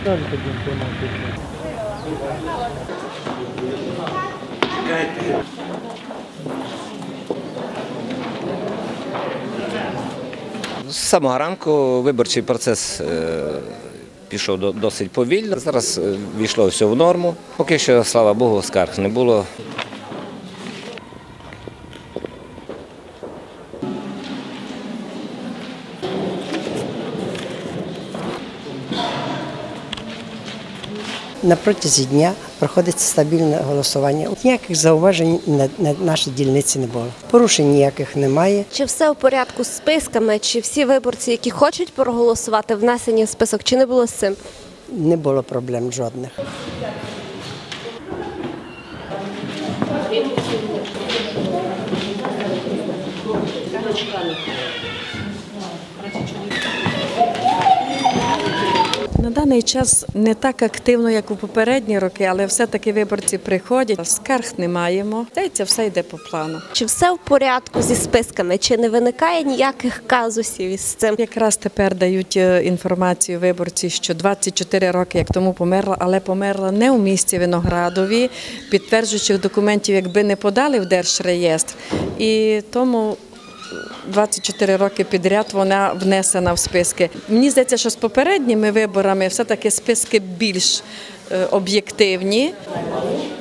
З самого ранку виборчий процес пішов досить повільно. Зараз війшло все в норму. Поки що, слава Богу, скарг не було. На протязі дня проходить стабільне голосування. Ніяких зауважень на нашій дільниці не було. Порушень ніяких немає. Чи все в порядку з списками, чи всі виборці, які хочуть проголосувати, внесені в список, чи не було з цим? Не було проблем жодних. На даний час не так активно, як у попередні роки, але все-таки виборці приходять. Скарг не маємо. Здається, все йде по плану. Чи все в порядку зі списками, чи не виникає ніяких казусів із цим? Якраз тепер дають інформацію виборці, що 24 роки як тому померла, але померла не у місті Виноградові. Підтверджуючих документів якби не подали в Держреєстр. І тому 24 роки підряд вона внесена в списки. Мені здається, що з попередніми виборами все-таки списки більш об'єктивні.